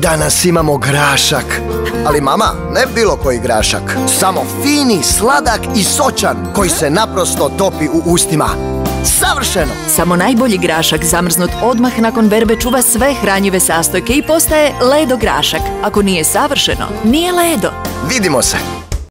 Danas imamo grašak. Ali mama, ne bilo koji grašak. Samo fini, sladak i sočan koji se naprosto topi u ustima. Savršeno! Samo najbolji grašak zamrznut odmah nakon berbe čuva sve hranjive sastojke i postaje Ledo grašak. Ako nije savršeno, nije Ledo. Vidimo se!